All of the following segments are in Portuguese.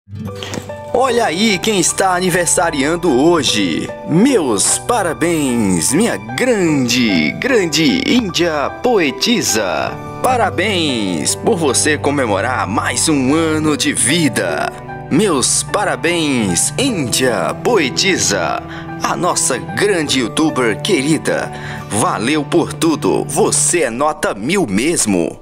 Olha aí quem está aniversariando hoje. Meus parabéns, minha grande Índia poetisa. Parabéns por você comemorar mais um ano de vida. Meus parabéns, Índia poetisa, a nossa grande youtuber querida. Valeu por tudo, você é nota 1000 mesmo.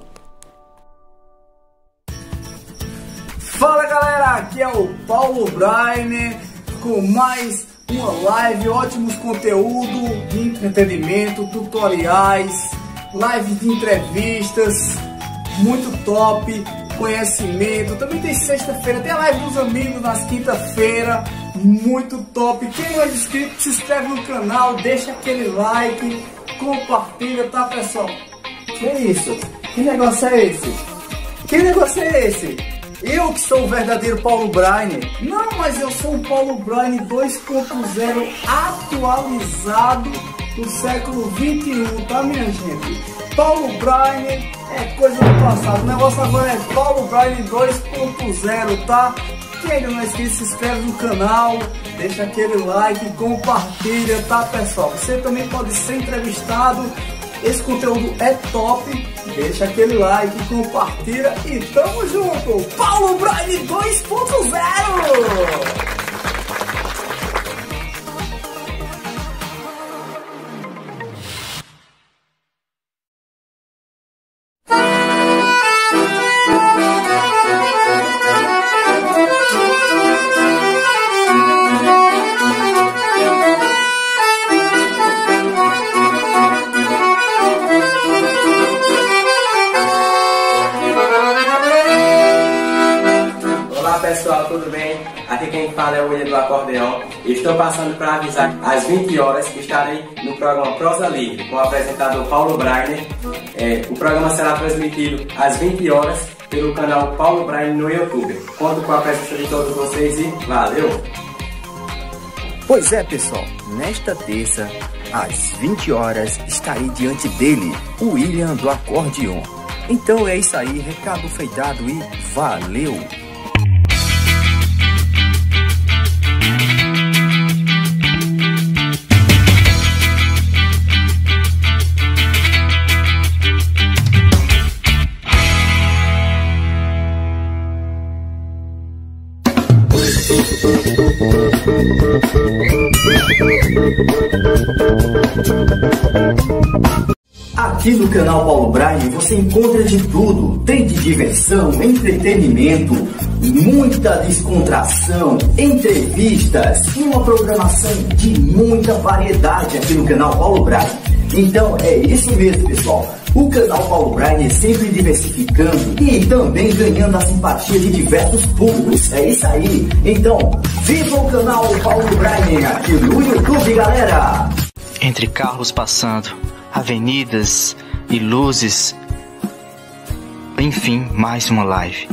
Fala galera, aqui é o Paulo Brainer com mais uma live, ótimos conteúdos de entretenimento, tutoriais, lives de entrevistas, muito top, conhecimento. Também tem sexta-feira, tem a live dos amigos nas quinta-feira, muito top. Quem não é inscrito, se inscreve no canal, deixa aquele like, compartilha, tá pessoal? Que isso? Que negócio é esse? Que negócio é esse? Eu que sou o verdadeiro Paulo Brainer? Não, mas eu sou o Paulo Brainer 2.0 atualizado do século 21, tá minha gente? Paulo Brainer é coisa do passado, o negócio agora é Paulo Brainer 2.0, tá? Quem ainda não é inscrito, se inscreve no canal, deixa aquele like, compartilha, tá pessoal? Você também pode ser entrevistado, esse conteúdo é top. Deixa aquele like, compartilha e tamo junto! Paulo Brainer 2.0! Pessoal, tudo bem? Aqui quem fala é o William do Acordeão. Estou passando para avisar às 20 horas que estarei no programa Prosa Livre com o apresentador Paulo Brainer. O programa será transmitido às 20 horas pelo canal Paulo Brainer no YouTube. Conto com a presença de todos vocês e valeu! Pois é pessoal, nesta terça, às 20 horas, estarei diante dele, o William do Acordeão. Então é isso aí, recado feitado e valeu! Aqui no canal Paulo Brainer você encontra de tudo, tem de diversão, entretenimento, muita descontração, entrevistas e uma programação de muita variedade aqui no canal Paulo Brainer. Então é isso mesmo pessoal, o canal Paulo Brainer sempre diversificando e também ganhando a simpatia de diversos públicos, é isso aí. Então viva o canal Paulo Brainer aqui no YouTube galera! Entre carros passando, avenidas e luzes, enfim, mais uma live.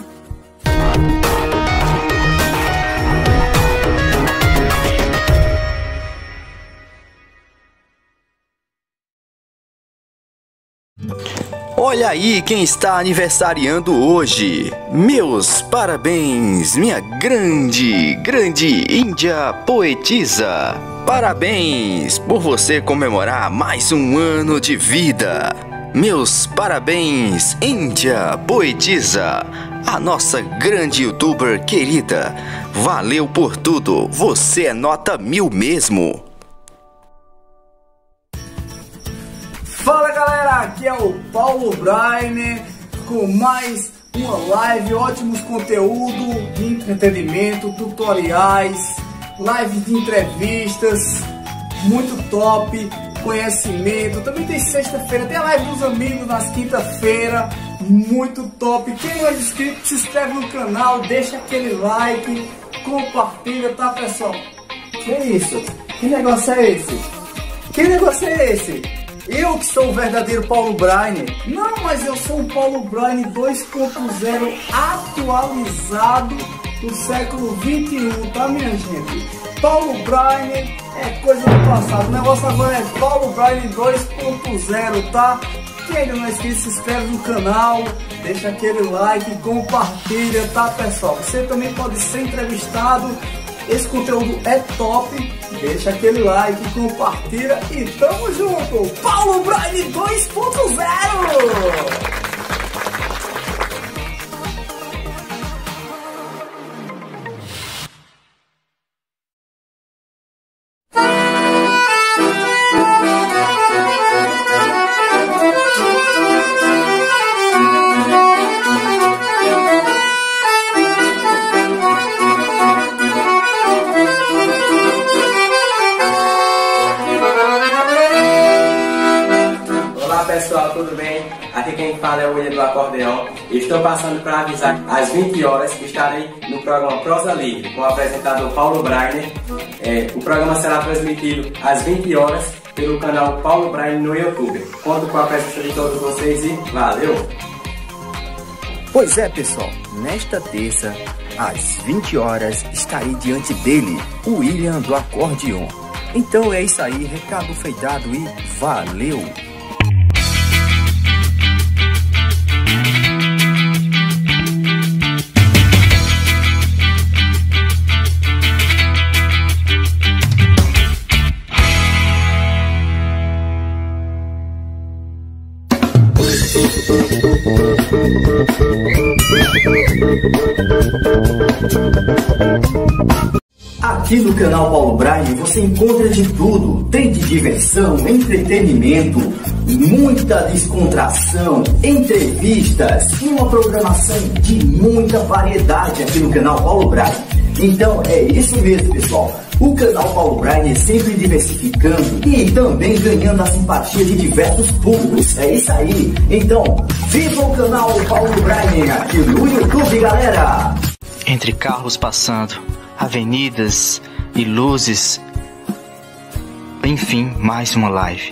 Olha aí quem está aniversariando hoje. Meus parabéns, minha grande Índia poetisa. Parabéns por você comemorar mais um ano de vida. Meus parabéns, Índia poetisa, a nossa grande youtuber querida. Valeu por tudo, você é nota 1000 mesmo. Fala galera, aqui é o Paulo Brainer com mais uma live, ótimos conteúdos de entretenimento, tutoriais, lives de entrevistas, muito top, conhecimento. Também tem sexta-feira, tem a live dos amigos nas quinta-feira, muito top. Quem não é inscrito, se inscreve no canal, deixa aquele like, compartilha, tá pessoal? Que isso? Que negócio é esse? Que negócio é esse? Eu que sou o verdadeiro Paulo Brainer? Não, mas eu sou o Paulo Brainer 2.0 atualizado do século 21, tá minha gente? Paulo Brainer é coisa do passado, o negócio agora é Paulo Brainer 2.0, tá? Quem ainda não é inscrito, se inscreve no canal, deixa aquele like, compartilha, tá pessoal? Você também pode ser entrevistado, esse conteúdo é top, deixa aquele like, compartilha e tamo junto! Paulo Braine 2.0! Pessoal, tudo bem? Aqui quem fala é o William do Acordeão. Estou passando para avisar às 20 horas que estarei no programa Prosa Livre com o apresentador Paulo Braine. O programa será transmitido às 20 horas pelo canal Paulo Braine no YouTube. Conto com a presença de todos vocês e valeu! Pois é, pessoal, nesta terça, às 20 horas, estarei diante dele, o William do Acordeão. Então é isso aí, recado feitado e valeu! Aqui no canal Paulo Braine você encontra de tudo, tem de diversão, entretenimento, muita descontração, entrevistas e uma programação de muita variedade aqui no canal Paulo Braine. Então é isso mesmo, pessoal. O canal Paulo Braine sempre diversificando e também ganhando a simpatia de diversos públicos. É isso aí. Então, viva o canal Paulo Braine aqui no YouTube, galera! Entre carros passando, avenidas e luzes, enfim, mais uma live.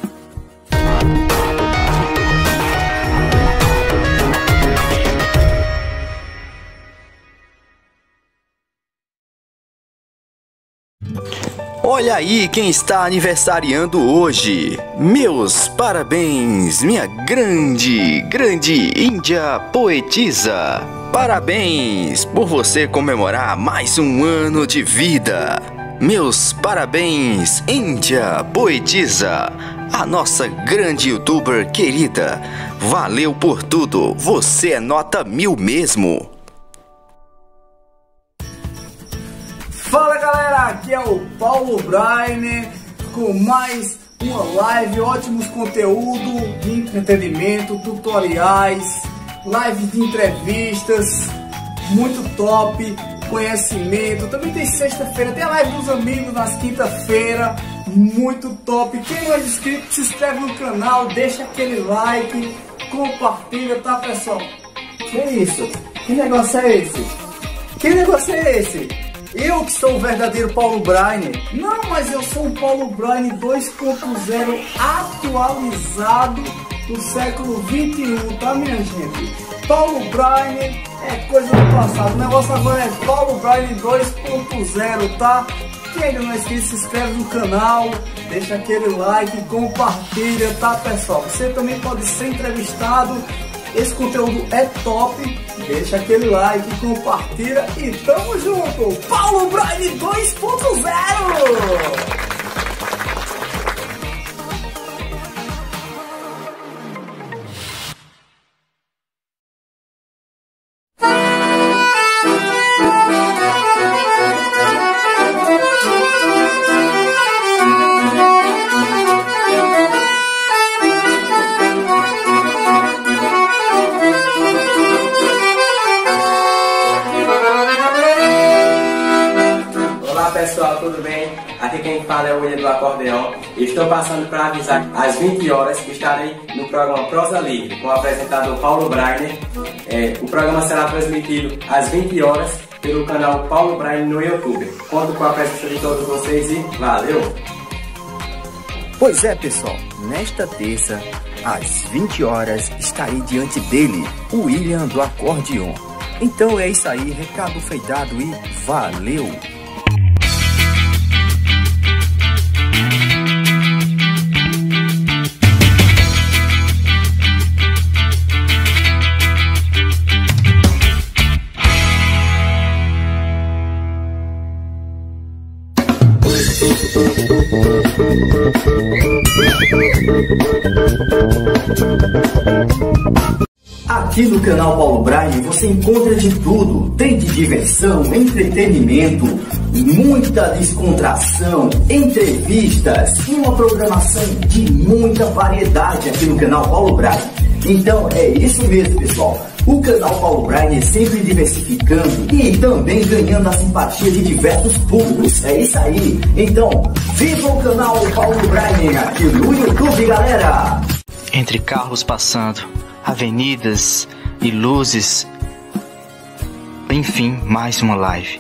Olha aí quem está aniversariando hoje. Meus parabéns, minha grande Índia poetisa. Parabéns por você comemorar mais um ano de vida. Meus parabéns, Índia poetisa, a nossa grande youtuber querida. Valeu por tudo, você é nota 1000 mesmo. Fala galera, aqui é o Paulo Braine com mais uma live, ótimos conteúdos de entretenimento, tutoriais, lives de entrevistas, muito top, conhecimento. Também tem sexta-feira, tem a live dos amigos nas quinta-feira, muito top. Quem não é inscrito, se inscreve no canal, deixa aquele like, compartilha, tá pessoal? Que isso? Que negócio é esse? Que negócio é esse? Eu que sou o verdadeiro Paulo Braine? Não, mas eu sou um Paulo Braine 2.0 atualizado do século 21, tá minha gente? Paulo Braine é coisa do passado, o negócio agora é Paulo Braine 2.0, tá? Quem ainda não é inscrito, se inscreve no canal, deixa aquele like, compartilha, tá pessoal? Você também pode ser entrevistado, esse conteúdo é top, deixa aquele like, compartilha e tamo junto! Paulo Braine 2.0! Pessoal, tudo bem? Aqui quem fala é o William do Acordeão. Estou passando para avisar às 20 horas que estarei no programa Prosa Livre com o apresentador Paulo Braine. O programa será transmitido às 20 horas pelo canal Paulo Braine no YouTube. Conto com a presença de todos vocês e valeu! Pois é, pessoal, nesta terça, às 20 horas, estarei diante dele, o William do Acordeão. Então é isso aí, recado feitado e valeu! Aqui no canal Paulo Brainer você encontra de tudo, tem de diversão, entretenimento, muita descontração, entrevistas e uma programação de muita variedade aqui no canal Paulo Brainer. Então é isso mesmo, pessoal. O canal Paulo Brainer sempre diversificando e também ganhando a simpatia de diversos públicos. É isso aí. Então, viva o canal Paulo Brainer aqui no YouTube, galera! Entre carros passando, avenidas e luzes, enfim, mais uma live.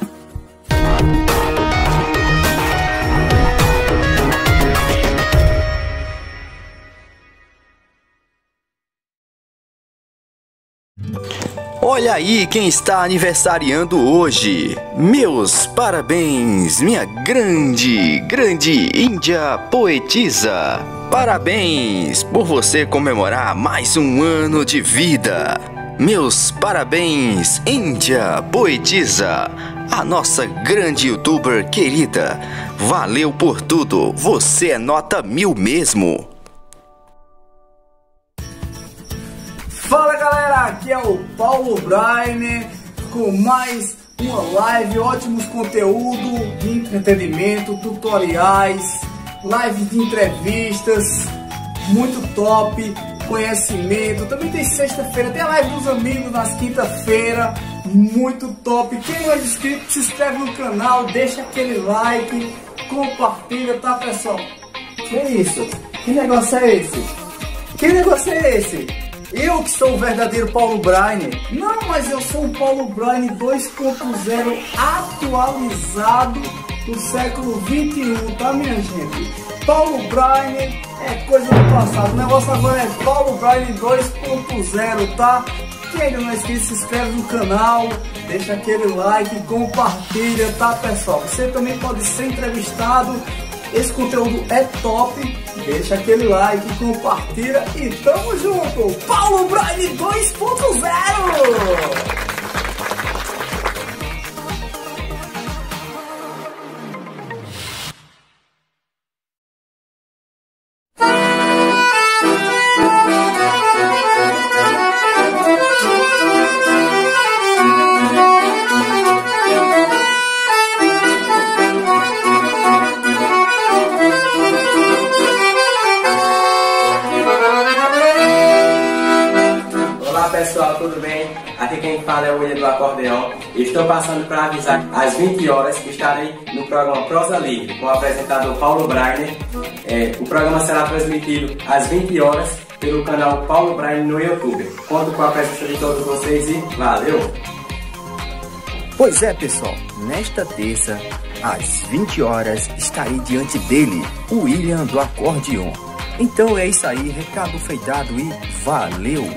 Olha aí quem está aniversariando hoje. Meus parabéns, minha grande Índia poetisa. Parabéns por você comemorar mais um ano de vida. Meus parabéns, Índia poetisa, a nossa grande youtuber querida. Valeu por tudo, você é nota 1000 mesmo. Fala galera, aqui é o Paulo Brainer com mais uma live, ótimos conteúdos de entretenimento, tutoriais, lives de entrevistas, muito top, conhecimento. Também tem sexta-feira, tem a live dos amigos nas quinta-feira, muito top. Quem não é inscrito, se inscreve no canal, deixa aquele like, compartilha, tá pessoal? Que isso? Que negócio é esse? Que negócio é esse? Eu que sou o verdadeiro Paulo Brainer? Não, mas eu sou o Paulo Brainer 2.0 atualizado do século 21, tá minha gente? Paulo Brainer é coisa do passado, o negócio agora é Paulo Brainer 2.0, tá? Quem ainda não é inscrito, se inscreve no canal, deixa aquele like, compartilha, tá pessoal? Você também pode ser entrevistado, esse conteúdo é top, deixa aquele like, compartilha e tamo junto! Paulo Brainer 2.0! Pessoal, tudo bem? Aqui quem fala é o William do Acordeão. Estou passando para avisar que às 20 horas estarei no programa Prosa Livre com o apresentador Paulo Brainer. O programa será transmitido às 20 horas pelo canal Paulo Brainer no YouTube. Conto com a presença de todos vocês e valeu! Pois é, pessoal, nesta terça, às 20 horas, estarei diante dele, o William do Acordeão. Então é isso aí, recado foi dado e valeu!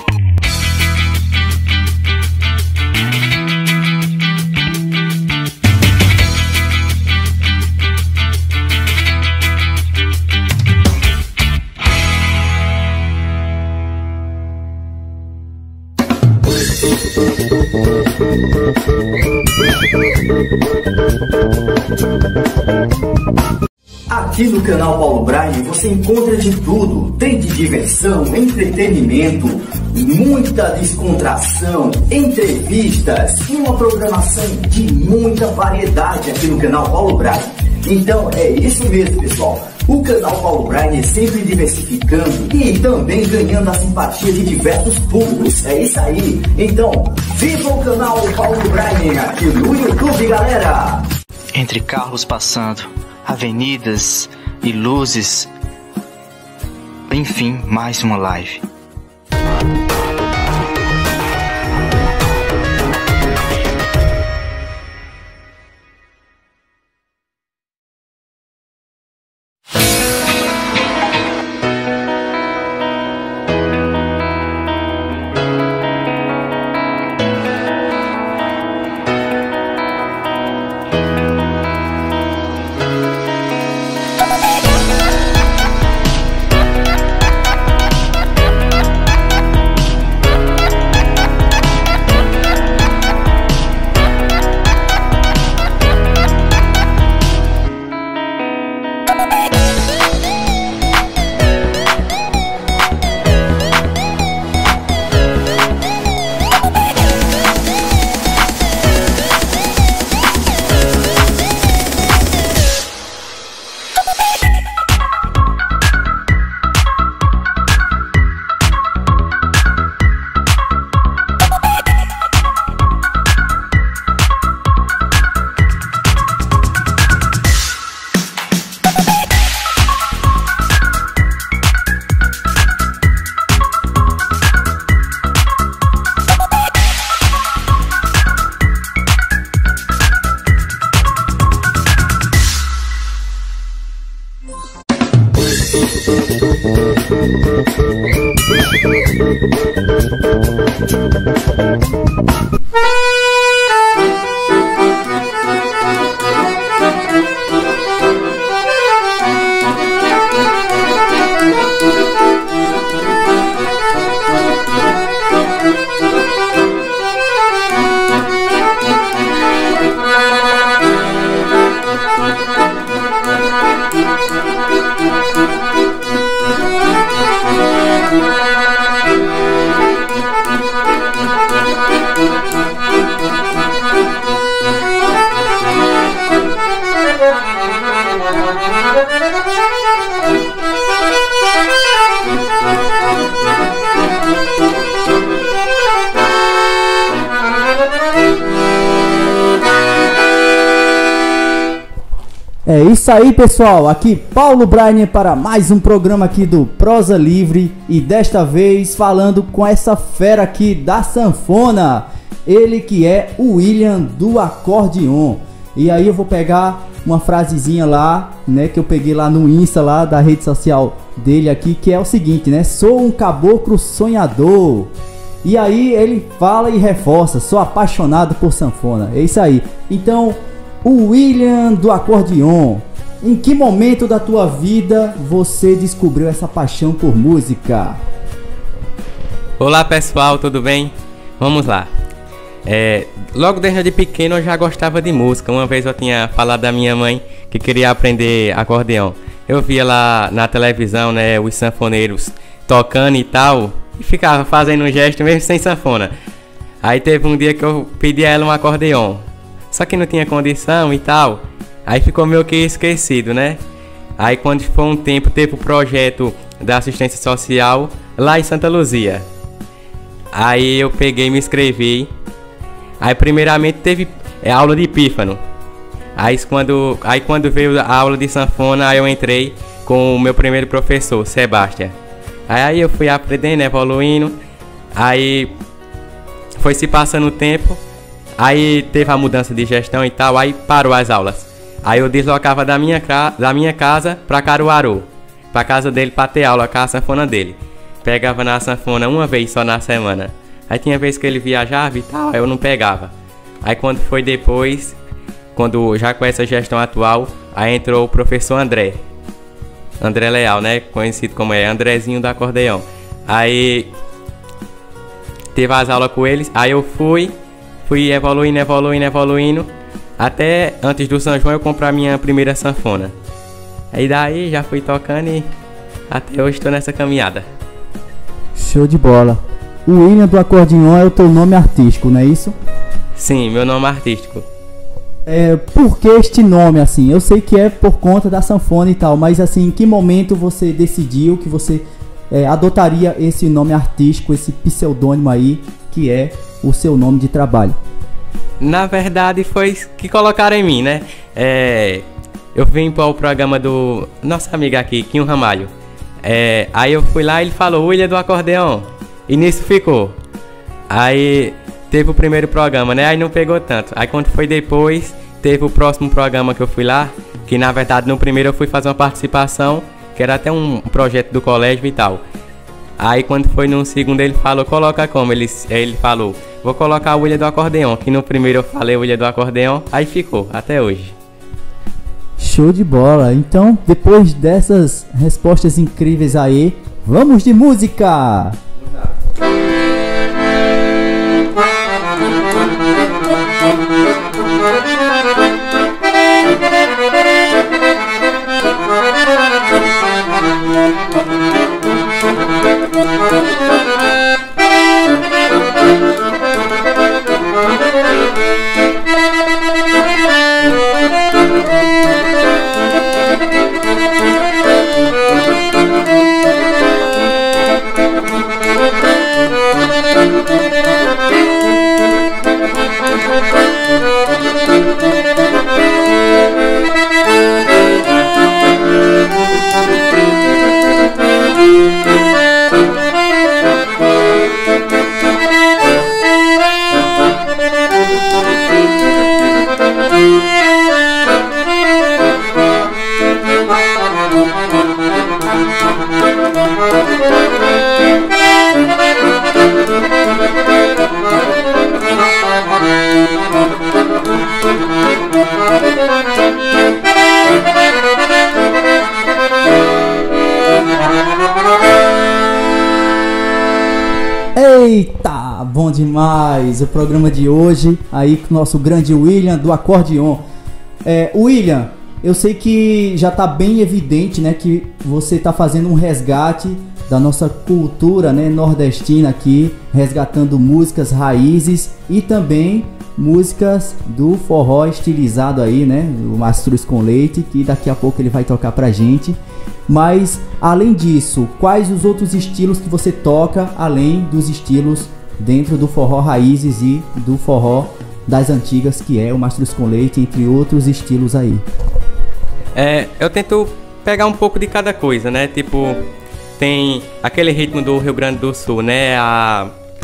Aqui no canal Paulo Brainer você encontra de tudo, tem de diversão, entretenimento, muita descontração, entrevistas e uma programação de muita variedade aqui no canal Paulo Brainer. Então é isso mesmo, pessoal. O canal Paulo Brainer sempre diversificando e também ganhando a simpatia de diversos públicos. É isso aí. Então, viva o canal Paulo Brainer aqui no YouTube, galera! Entre carros passando, avenidas e luzes, enfim, mais uma live. É isso aí, pessoal, aqui Paulo Brainer para mais um programa aqui do Prosa Livre e desta vez falando com essa fera aqui da sanfona, ele que é o William do acordeon. E aí eu vou pegar uma frasezinha lá, né, que eu peguei lá no Insta lá da rede social dele aqui, que é o seguinte, né, sou um caboclo sonhador. E aí ele fala e reforça, sou apaixonado por sanfona, é isso aí. Então, o William do acordeon, em que momento da tua vida você descobriu essa paixão por música? Olá pessoal, tudo bem? Vamos lá. Logo desde pequeno eu já gostava de música. Uma vez eu tinha falado da minha mãe que queria aprender acordeon. Eu via lá na televisão, né, os sanfoneiros tocando e tal, e ficava fazendo um gesto mesmo sem sanfona. Aí teve um dia que eu pedi a ela um acordeon, só que não tinha condição e tal. Aí ficou meio que esquecido, né? Aí quando foi um tempo, teve o projeto da assistência social lá em Santa Luzia. Aí eu peguei e me inscrevi. Aí primeiramente teve aula de pífano. Aí quando veio a aula de sanfona, aí eu entrei com o meu primeiro professor, Sebastião. Aí eu fui aprendendo, evoluindo. Aí foi se passando o tempo. Aí teve a mudança de gestão e tal, aí parou as aulas. Aí eu deslocava da minha casa pra Caruaru, pra casa dele pra ter aula com a sanfona dele. Pegava na sanfona uma vez só na semana. Aí tinha vez que ele viajava e tal, eu não pegava. Aí quando foi depois, quando já com essa gestão atual, aí entrou o professor André Leal, né, conhecido como Andrezinho do acordeon. Aí teve as aulas com eles, aí eu fui evoluindo, até antes do São João eu comprei a minha primeira sanfona. Aí daí já fui tocando e até hoje estou nessa caminhada. Show de bola. O William do acordeon é o teu nome artístico, não é isso? Sim, meu nome artístico. Por que este nome, assim? Eu sei que é por conta da sanfona e tal, mas assim, em que momento você decidiu que você adotaria esse nome artístico, esse pseudônimo aí, que é o seu nome de trabalho? Na verdade foi que colocaram em mim, né? Eu vim para o programa do nosso amigo aqui, Quinho Ramalho. Aí eu fui lá e ele falou, William do acordeon. E nisso ficou. Aí teve o primeiro programa, né? Aí não pegou tanto. Aí quando foi depois, teve o próximo programa que eu fui lá, que na verdade no primeiro eu fui fazer uma participação, que era até um projeto do colégio e tal. Aí quando foi no segundo ele falou, coloca como? Ele falou, vou colocar o William do acordeon, que no primeiro eu falei o William do acordeon, aí ficou, até hoje. Show de bola. Então, depois dessas respostas incríveis aí, vamos de música! Eita, bom demais o programa de hoje aí com o nosso grande William do acordeon. William, eu sei que já tá bem evidente, né, que você tá fazendo um resgate da nossa cultura, né, nordestina aqui, resgatando músicas raízes e também músicas do forró estilizado aí, né, o Mastruz com Leite, que daqui a pouco ele vai tocar pra gente. Mas, além disso, quais os outros estilos que você toca, além dos estilos dentro do forró raízes e do forró das antigas, que é o Mastruz com Leite, entre outros estilos aí? Eu tento pegar um pouco de cada coisa, né? Tipo, tem aquele ritmo do Rio Grande do Sul, né? A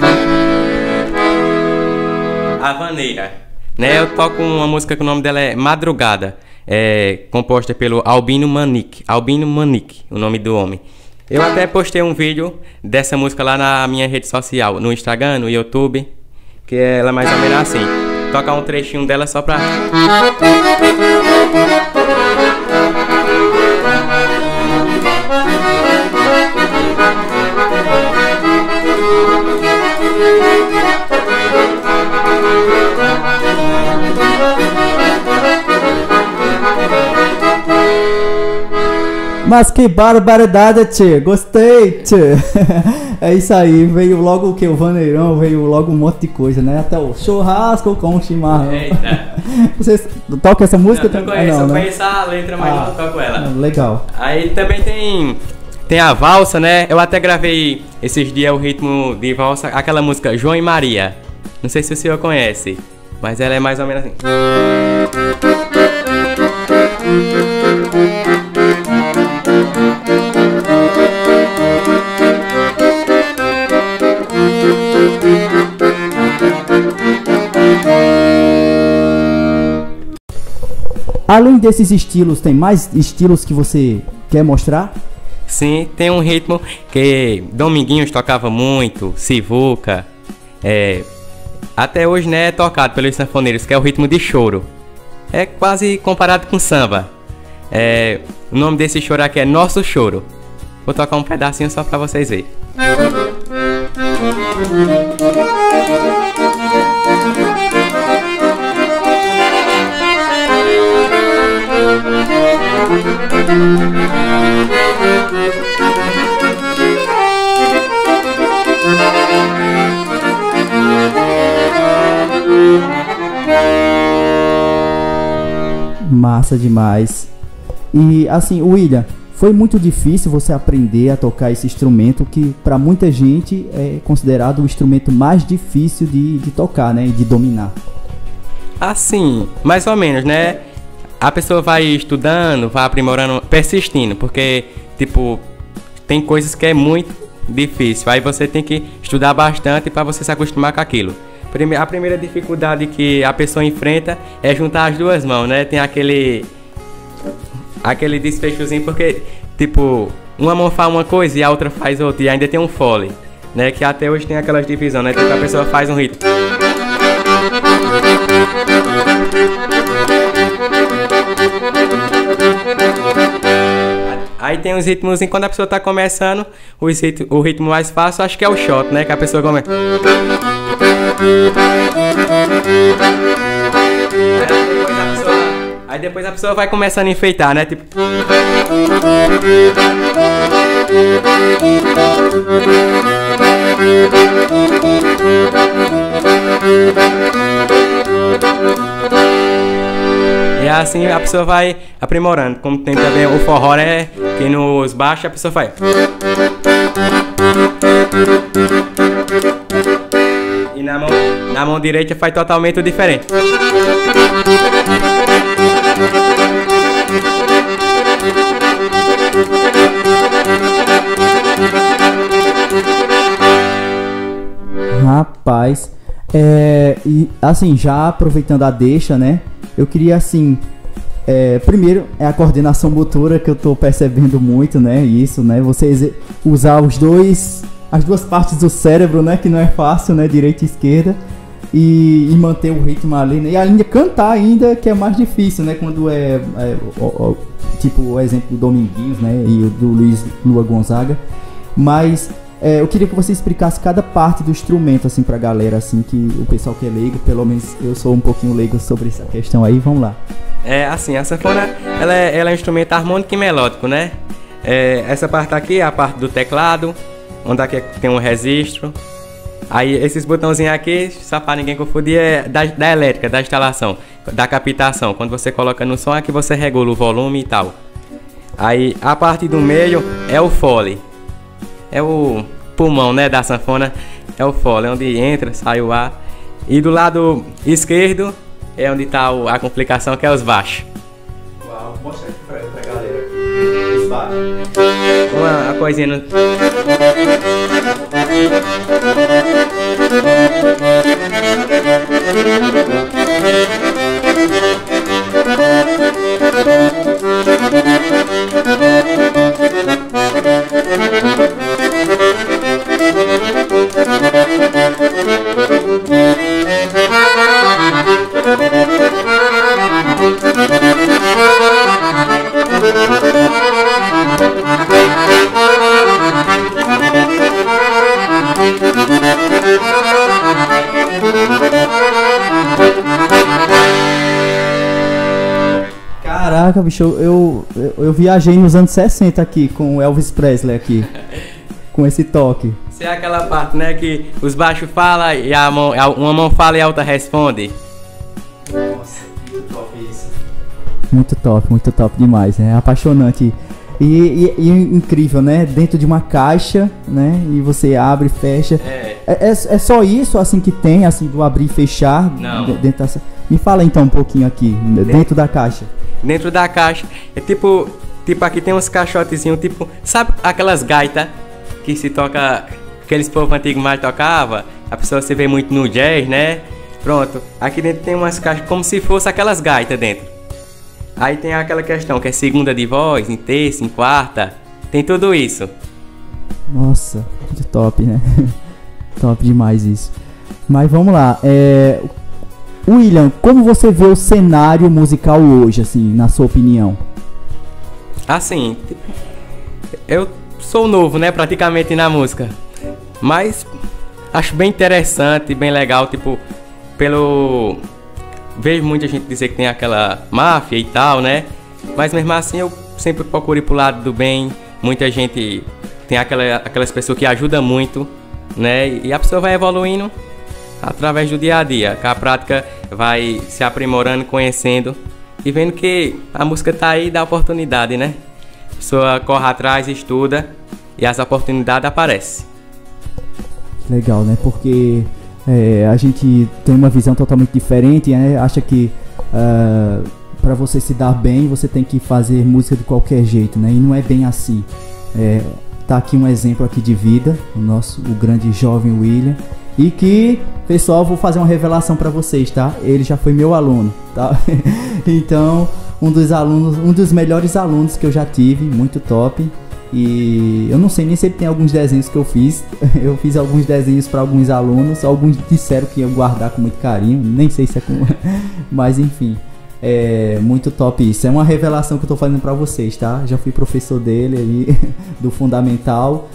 vaneira, né? Eu toco uma música que o nome dela é Madrugada, composta pelo Albino Manique, o nome do homem. Eu até postei um vídeo dessa música lá na minha rede social, no Instagram, no YouTube, que ela é mais ou menos assim. Tocar um trechinho dela só pra... Mas que barbaridade, tchê. Gostei, tchê. É isso aí. Veio logo o que? O vaneirão, veio logo um monte de coisa, né? Até o churrasco com chimarrão. Eita. Vocês tocam essa música? Não, eu conheço a letra, mas não toco ela. Legal. Aí também tem a valsa, né? Eu até gravei esses dias o ritmo de valsa, aquela música João e Maria. Não sei se o senhor conhece, mas ela é mais ou menos assim. Além desses estilos, tem mais estilos que você quer mostrar? Sim, tem um ritmo que Dominguinhos tocava muito, Sivuca, até hoje, né, é tocado pelos sanfoneiros, que é o ritmo de choro. É quase comparado com samba. O nome desse choro aqui é Nosso Choro. Vou tocar um pedacinho só pra vocês verem. Massa demais. E assim, William, foi muito difícil você aprender a tocar esse instrumento que para muita gente é considerado o instrumento mais difícil de tocar, né, e de dominar. Assim, mais ou menos, né? A pessoa vai estudando, vai aprimorando, persistindo, porque, tipo, tem coisas que é muito difícil. Aí você tem que estudar bastante para você se acostumar com aquilo. A primeira dificuldade que a pessoa enfrenta é juntar as duas mãos, né? Tem aquele desfechozinho, porque, tipo, uma mão faz uma coisa e a outra faz outra, e ainda tem um fole, né? Que até hoje tem aquelas divisões, né? Tipo, a pessoa faz um ritmo. Aí tem os ritmos, quando a pessoa tá começando, o ritmo mais fácil, acho que é o shot, né? Que a pessoa começa. Aí depois a pessoa vai começando a enfeitar, né? Tipo. E assim a pessoa vai aprimorando. Como tem também o forró, né? Que nos baixos a pessoa faz. E na mão direita faz totalmente diferente. Rapaz, e assim, já aproveitando a deixa, né? Eu queria assim, primeiro é a coordenação motora que eu tô percebendo muito, né? Isso, né? Você usar as duas partes do cérebro, né? Que não é fácil, né? Direita e esquerda. E manter o ritmo ali, né? E ainda cantar ainda, que é mais difícil, né? Quando tipo o exemplo do Dominguinhos, né? E o do Luiz Lua Gonzaga. Mas eu queria que você explicasse cada parte do instrumento, assim, pra galera, assim, que o pessoal que é leigo, pelo menos eu sou um pouquinho leigo sobre essa questão aí, vamos lá. Assim, a sanfona, ela é um instrumento harmônico e melódico, né? Essa parte aqui é a parte do teclado, onde aqui tem um registro. Aí esses botãozinhos aqui, só para ninguém confundir, é da elétrica, da instalação, da captação. Quando você coloca no som, aqui você regula o volume e tal. Aí a parte do meio é o fole. É o pulmão, né, da sanfona, é o fole, é onde entra, sai o ar. E do lado esquerdo é onde está a complicação, que é os baixos. Uau, mostra aqui pra galera aqui. Os baixos. Uma coisinha no... Caraca, bicho, eu viajei nos anos 60 aqui com o Elvis Presley aqui. Com esse toque. Isso é aquela parte, né, que os baixos falam e uma mão fala e a outra responde. Nossa, muito top isso. Muito top demais, né? Apaixonante. E incrível, né? Dentro de uma caixa, né? E você abre e fecha. É só isso, assim, que tem, assim, do abrir e fechar? Não. Dentro dessa... Me fala então um pouquinho aqui, dentro da caixa. Dentro da caixa, é tipo aqui tem uns caixotezinhos, tipo, sabe aquelas gaitas que se toca, aqueles povos antigos mais tocava? A pessoa se vê muito no jazz, né? Pronto, aqui dentro tem umas caixas como se fosse aquelas gaitas dentro. Aí tem aquela questão que é segunda de voz, em terça, em quarta, tem tudo isso. Nossa, muito top, né? Top demais isso. Mas vamos lá, William, como você vê o cenário musical hoje, assim, na sua opinião? Assim, eu sou novo, né, praticamente na música, mas acho bem interessante, bem legal, tipo, vejo muita gente dizer que tem aquela máfia e tal, né, mas mesmo assim eu sempre procuro ir pro lado do bem. Muita gente tem aquelas pessoas que ajudam muito, né, e a pessoa vai evoluindo através do dia a dia, que a prática vai se aprimorando, conhecendo e vendo que a música tá aí, dá oportunidade, né? A pessoa corre atrás, estuda e as oportunidades aparecem. Legal, né? Porque a gente tem uma visão totalmente diferente, né? Acha que para você se dar bem, você tem que fazer música de qualquer jeito, né? E não é bem assim. Tá aqui um exemplo aqui de vida, o grande jovem William. E que, pessoal, vou fazer uma revelação pra vocês, tá? Ele já foi meu aluno, tá? Então, um dos melhores alunos que eu já tive, muito top. E eu não sei nem se ele tem alguns desenhos que eu fiz. Eu fiz alguns desenhos pra alguns alunos. Alguns disseram que iam guardar com muito carinho. Nem sei se é com... Mas enfim, é muito top isso. É uma revelação que eu tô fazendo pra vocês, tá? Já fui professor dele aí, do Fundamental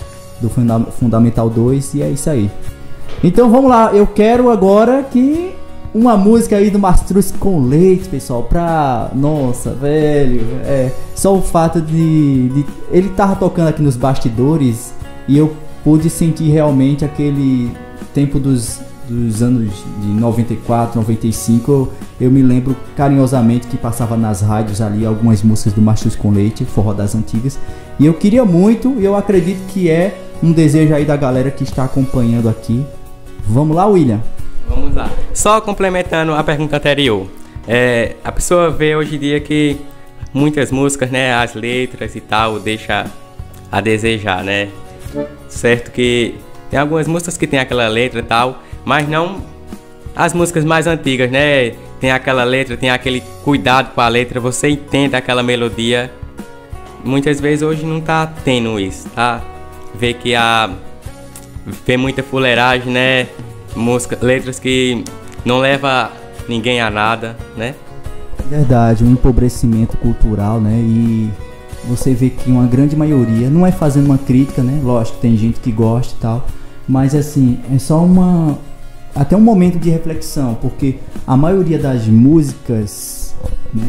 2, e é isso aí. Então vamos lá, eu quero agora que uma música aí do Mastruz com Leite, pessoal, nossa, velho, só o fato de... Ele tava tocando aqui nos bastidores e eu pude sentir realmente aquele tempo dos anos de 94, 95, eu me lembro carinhosamente que passava nas rádios ali algumas músicas do Mastruz com Leite, forró das antigas, e eu queria muito, e eu acredito que é um desejo aí da galera que está acompanhando aqui. Vamos lá, William? Vamos lá. Só complementando a pergunta anterior. A pessoa vê hoje em dia que muitas músicas, né, as letras e tal, deixa a desejar, né? Certo que tem algumas músicas que tem aquela letra e tal, mas não as músicas mais antigas, né? Tem aquela letra, tem aquele cuidado com a letra, você entende aquela melodia. Muitas vezes hoje não tá tendo isso, tá? Vê muita fuleiragem, né? Letras que não leva ninguém a nada, né? Verdade, um empobrecimento cultural, né? E você vê que uma grande maioria, não é fazendo uma crítica, né? Lógico, tem gente que gosta e tal, mas assim, é só até um momento de reflexão, porque a maioria das músicas, né?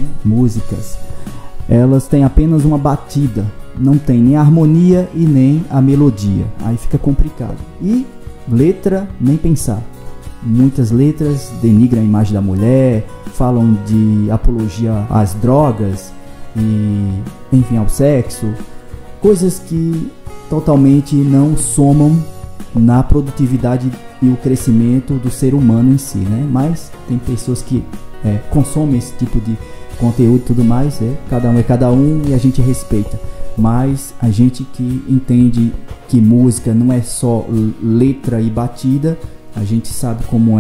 Elas têm apenas uma batida, não tem nem a harmonia e nem a melodia, aí fica complicado. E letra, nem pensar. Muitas letras denigram a imagem da mulher, falam de apologia às drogas e, enfim, ao sexo, coisas que totalmente não somam na produtividade e o crescimento do ser humano em si, né? Mas tem pessoas que consomem esse tipo de conteúdo e tudo mais, cada um é cada um e a gente respeita. Mas a gente que entende que música não é só letra e batida, a gente sabe como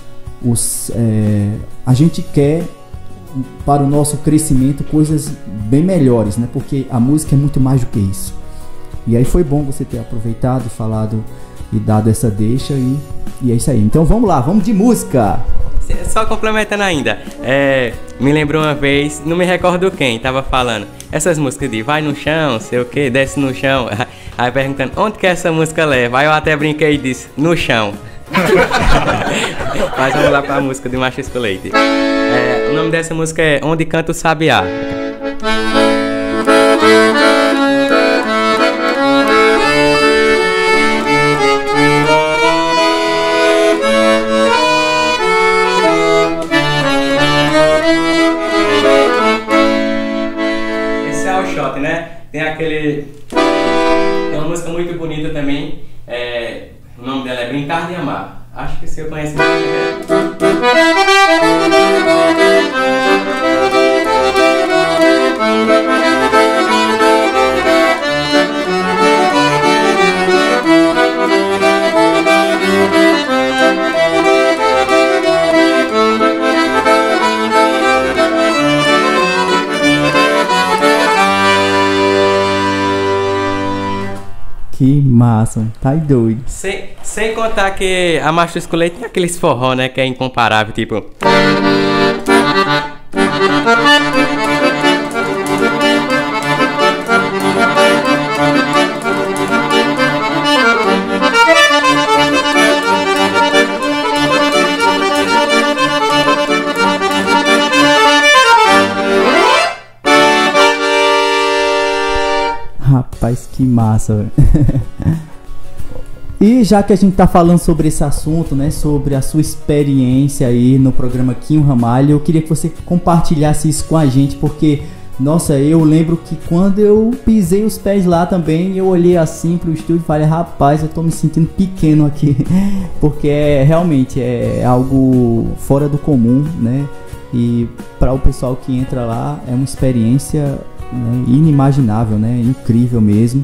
a gente quer para o nosso crescimento coisas bem melhores, né? Porque a música é muito mais do que isso. E aí foi bom você ter aproveitado, falado e dado essa deixa e é isso aí. Então vamos lá, vamos de música. Só complementando ainda, me lembrou uma vez, não me recordo quem, tava falando essas músicas de vai no chão, sei o que, desce no chão. Aí perguntando onde que essa música leva. Aí eu até brinquei e disse no chão. Mas vamos lá pra música de Machisco Leite. O nome dessa música é Onde Canta o Sabiá. Esse é o shot, né? Tem uma música muito bonita também. O nome dela é Brincar de Amar. Acho que você conhece muito bem. Que massa, tá doido. Sem contar que a Machisco Leite tem aqueles forró, né, que é incomparável, tipo... Rapaz, que massa, velho. E já que a gente tá falando sobre esse assunto, né, sobre a sua experiência aí no programa Quinho Ramalho, eu queria que você compartilhasse isso com a gente, porque, nossa, eu lembro que quando eu pisei os pés lá também, eu olhei assim pro estúdio e falei, rapaz, eu tô me sentindo pequeno aqui, porque realmente é algo fora do comum, né, e para o pessoal que entra lá é uma experiência, né, inimaginável, né, incrível mesmo.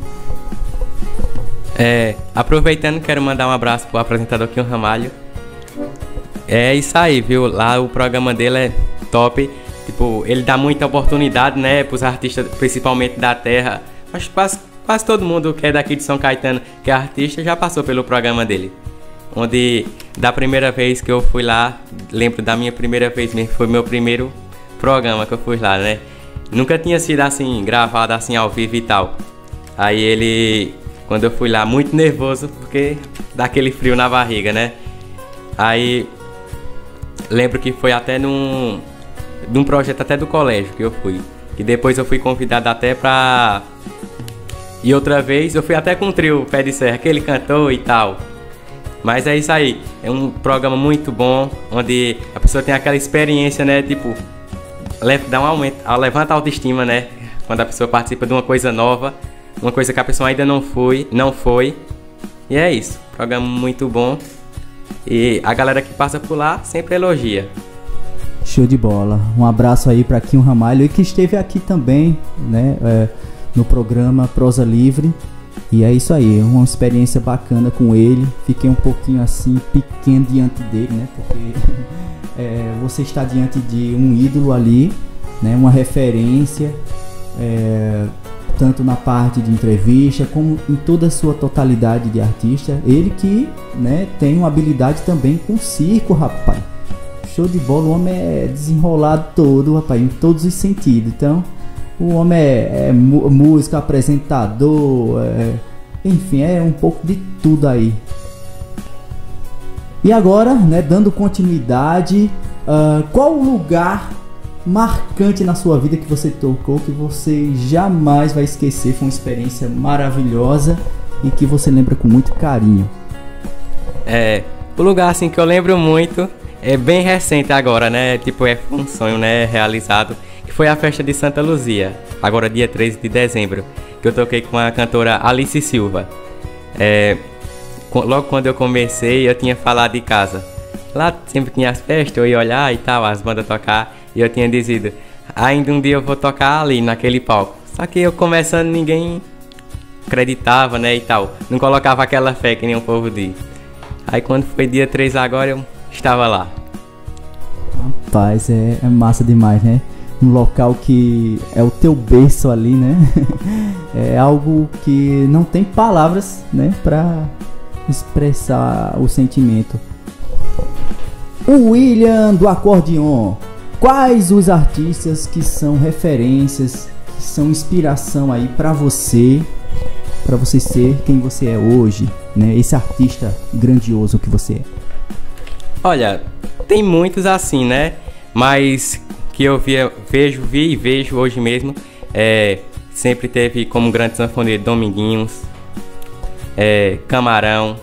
Aproveitando, quero mandar um abraço pro apresentador Quinho Ramalho. É isso aí, viu? Lá o programa dele é top. Tipo, ele dá muita oportunidade, né, pros artistas, principalmente da terra. Acho que quase todo mundo que é daqui de São Caetano, que é artista, já passou pelo programa dele. Onde, da primeira vez que eu fui lá, lembro da minha primeira vez mesmo, foi meu primeiro programa que eu fui lá, né? Nunca tinha sido assim, gravado assim ao vivo e tal. Aí ele... Quando eu fui lá, muito nervoso, porque dá aquele frio na barriga, né? Aí, lembro que foi até num projeto até do colégio que eu fui. E depois eu fui convidado até pra... E outra vez, eu fui até com o trio Pé de Serra, que ele cantou e tal. Mas é isso aí, é um programa muito bom, onde a pessoa tem aquela experiência, né? Tipo, dá um aumento, levanta a autoestima, né? Quando a pessoa participa de uma coisa nova. Uma coisa que a pessoa ainda não foi. E é isso. Programa muito bom. E a galera que passa por lá sempre elogia. Show de bola. Um abraço aí para Quinho Ramalho, e que esteve aqui também, né, no programa Prosa Livre. E é isso aí, uma experiência bacana com ele. Fiquei um pouquinho assim, pequeno diante dele, né? Porque você está diante de um ídolo ali, né? Uma referência. Tanto na parte de entrevista como em toda a sua totalidade de artista. Ele que, né, tem uma habilidade também com circo, rapaz. Show de bola, o homem é desenrolado todo, rapaz, em todos os sentidos. Então, o homem é músico, apresentador, enfim, é um pouco de tudo aí. E agora, né, dando continuidade, qual o lugar marcante na sua vida que você tocou, que você jamais vai esquecer? Foi uma experiência maravilhosa e que você lembra com muito carinho. O lugar assim que eu lembro muito é bem recente agora, né? Tipo, um sonho, né, realizado, que foi a festa de Santa Luzia, agora dia 13 de dezembro, que eu toquei com a cantora Alice Silva. Logo quando eu comecei, eu tinha falado de casa. Lá sempre tinha as festas, eu ia olhar e tal, as bandas tocar. E eu tinha dizido, ainda um dia eu vou tocar ali, naquele palco. Só que eu começando, ninguém acreditava, né, e tal. Não colocava aquela fé que nem o povo diz. Aí quando foi dia 3 agora, eu estava lá. Rapaz, é massa demais, né? Um local que é o teu berço ali, né? É algo que não tem palavras, né, pra expressar o sentimento. O William do acordeon. Quais os artistas que são referências, que são inspiração aí pra você ser quem você é hoje, né? Esse artista grandioso que você é. Olha, tem muitos assim, né? Mas que eu vi e vejo hoje mesmo, sempre teve como grande sanfoneiro Dominguinhos, Camarão,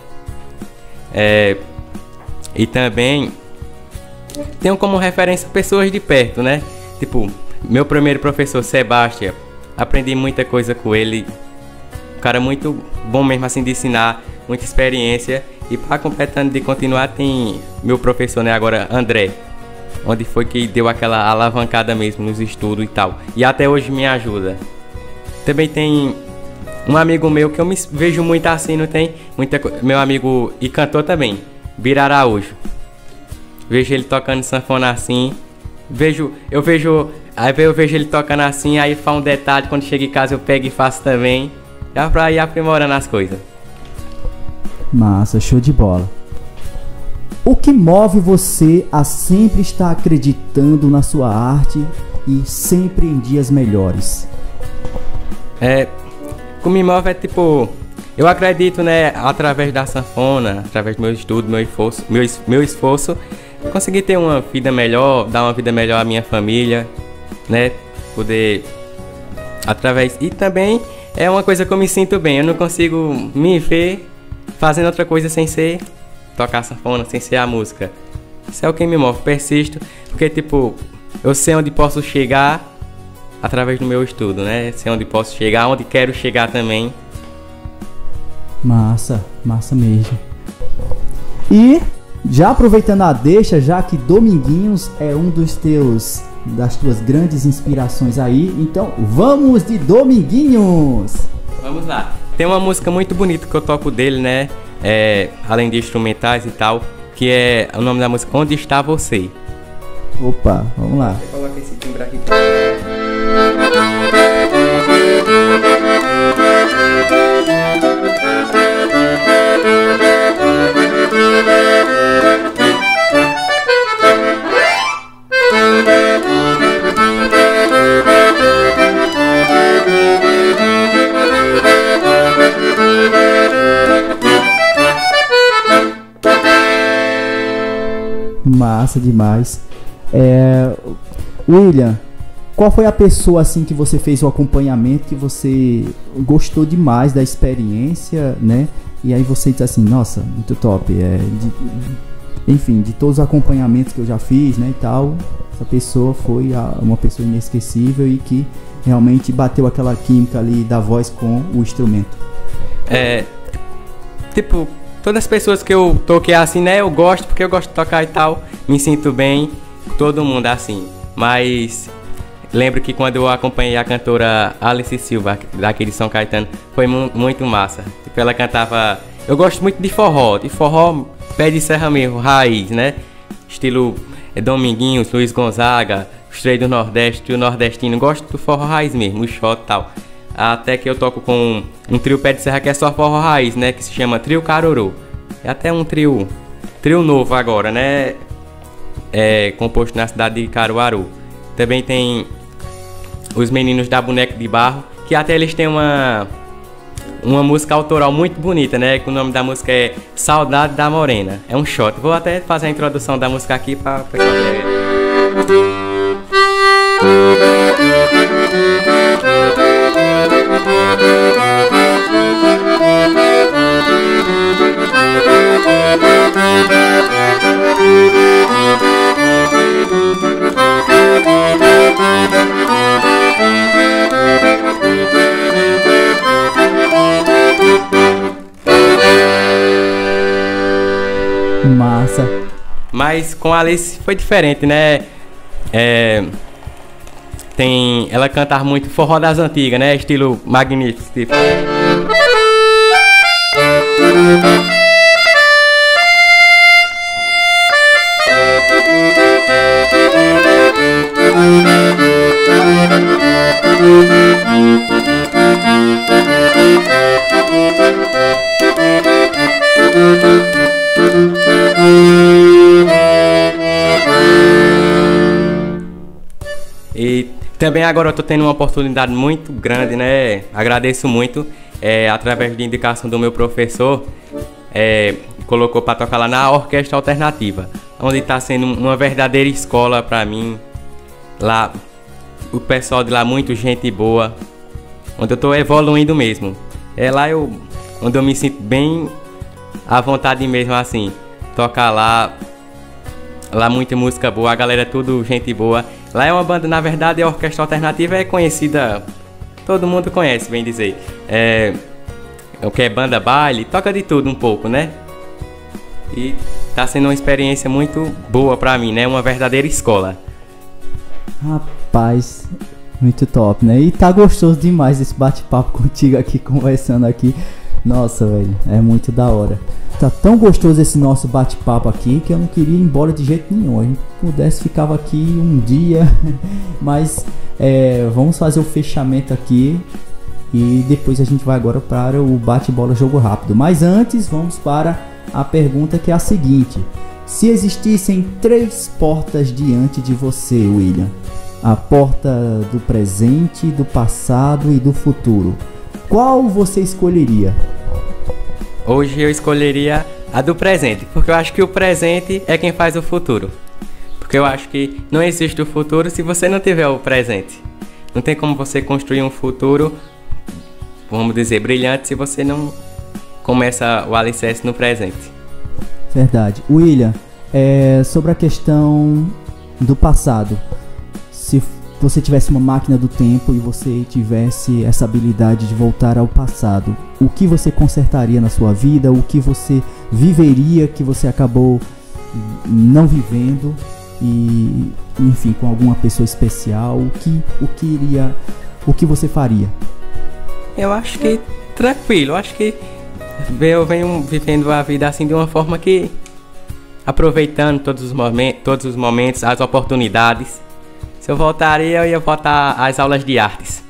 e também tenho como referência pessoas de perto, né? Tipo, meu primeiro professor, Sebastião, aprendi muita coisa com ele. Um cara muito bom mesmo assim de ensinar, muita experiência. E para completando de continuar, tem meu professor, né, agora, André, onde foi que deu aquela alavancada mesmo nos estudos e tal. E até hoje me ajuda. Também tem um amigo meu que eu me vejo muito assim, não tem? Meu amigo e cantor também, Bira Araújo. Vejo ele tocando sanfona assim. Eu vejo ele tocando assim, aí faz um detalhe, quando chego em casa eu pego e faço também. Já pra ir aprimorando as coisas. Massa, show de bola. O que move você a sempre estar acreditando na sua arte e sempre em dias melhores? O que me move é tipo, eu acredito, né, através da sanfona, através do meu estudo, meu esforço, conseguir ter uma vida melhor, dar uma vida melhor à minha família, né, poder através, e também é uma coisa que eu me sinto bem, eu não consigo me ver fazendo outra coisa sem ser tocar sanfona, sem ser a música. Isso é o que me move, persisto, porque tipo, eu sei onde posso chegar através do meu estudo, né? Sei onde posso chegar, onde quero chegar também. Massa, massa mesmo. E já aproveitando a deixa, já que Dominguinhos é um das tuas grandes inspirações aí, então vamos de Dominguinhos! Vamos lá. Tem uma música muito bonita que eu toco dele, né? Além de instrumentais e tal, que é o nome da música Onde Está Você? Opa, vamos lá. Você coloca esse timbre aqui. Massa demais. William, qual foi a pessoa assim que você fez o acompanhamento que você gostou demais da experiência, né? E aí você diz assim, nossa, muito top. Enfim, de todos os acompanhamentos que eu já fiz, né, e tal, essa pessoa foi uma pessoa inesquecível e que realmente bateu aquela química ali da voz com o instrumento. Tipo, todas as pessoas que eu toquei assim, né, eu gosto porque eu gosto de tocar e tal, me sinto bem, todo mundo assim. Mas lembro que quando eu acompanhei a cantora Alice Silva, daqui de São Caetano, foi muito massa. Tipo, ela cantava... Eu gosto muito de forró pé de serra mesmo, raiz, né? Estilo Dominguinhos, Luiz Gonzaga, os três do Nordeste, o nordestino. Gosto do forró raiz mesmo, o shot e tal. Até que eu toco com um trio pé de serra que é só forró raiz, né? Que se chama Trio Carorô. É até um trio novo agora, né? Composto na cidade de Caruaru. Também tem os meninos da Boneca de Barro, que até eles têm uma música autoral muito bonita, né? Que o nome da música é Saudade da Morena. É um shot. Vou até fazer a introdução da música aqui para pessoal ver. Massa. Mas com a Alice foi diferente, né? ela cantava muito forró das antigas, né? Estilo magnífico, tipo. E também agora eu tô tendo uma oportunidade muito grande, né? Agradeço muito, através de indicação do meu professor, colocou para tocar lá na Orquestra Alternativa, onde tá sendo uma verdadeira escola para mim. Lá, o pessoal de lá, muito gente boa, onde eu tô evoluindo mesmo. É lá onde eu me sinto bem à vontade mesmo, assim, tocar lá muita música boa, a galera é tudo gente boa. Lá é uma banda, na verdade, a Orquestra Alternativa é conhecida, todo mundo conhece, bem dizer. O que é banda, baile, toca de tudo um pouco, né? E tá sendo uma experiência muito boa pra mim, né? Uma verdadeira escola. Rapaz, muito top, né? E tá gostoso demais esse bate-papo contigo aqui, conversando aqui. Nossa, velho, é muito da hora. Tá tão gostoso esse nosso bate-papo aqui que eu não queria ir embora de jeito nenhum. A gente pudesse ficava aqui um dia, mas vamos fazer o fechamento aqui e depois a gente vai agora para o bate-bola jogo rápido. Mas antes vamos para a pergunta, que é a seguinte: se existissem 3 portas diante de você, William, a porta do presente, do passado e do futuro, qual você escolheria? Hoje eu escolheria a do presente, porque eu acho que o presente é quem faz o futuro. Porque eu acho que não existe o futuro se você não tiver o presente. Não tem como você construir um futuro, vamos dizer, brilhante, se você não começa o alicerce no presente. Verdade. William, sobre a questão do passado, se você tivesse uma máquina do tempo e você tivesse essa habilidade de voltar ao passado, o que você consertaria na sua vida? O que você viveria que você acabou não vivendo? E, enfim, com alguma pessoa especial, o que você faria? Eu acho que tranquilo, eu acho que eu venho vivendo a vida assim de uma forma que, aproveitando todos os momentos, as oportunidades. Se eu voltaria, eu ia voltar às aulas de artes.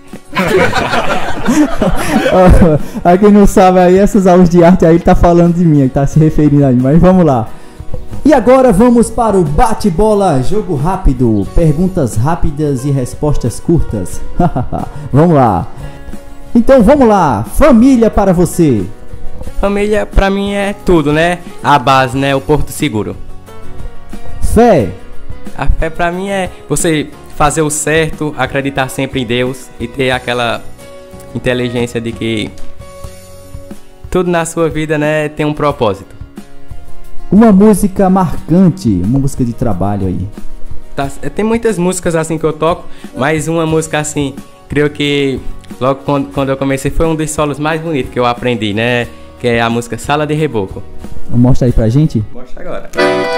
A quem não sabe aí, essas aulas de arte aí, ele tá falando de mim, ele tá se referindo a mim, mas vamos lá. E agora vamos para o bate-bola jogo rápido, perguntas rápidas e respostas curtas. Vamos lá. Então vamos lá, família para você. Família pra mim é tudo, né? A base, né? O porto seguro. Fé. A fé pra mim é você fazer o certo, acreditar sempre em Deus e ter aquela inteligência de que tudo na sua vida, né, tem um propósito. Uma música marcante, uma música de trabalho aí. Tem muitas músicas assim que eu toco, mas uma música assim, creio que logo quando eu comecei foi um dos solos mais bonitos que eu aprendi, né, que é a música Sala de Reboco. Mostra aí pra gente. Mostra agora.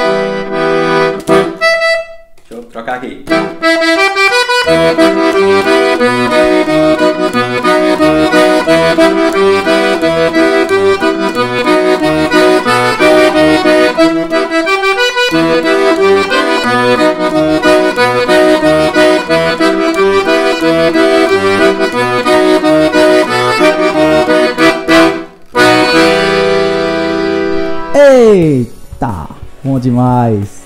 Deixa eu trocar aqui. Eita, bom demais.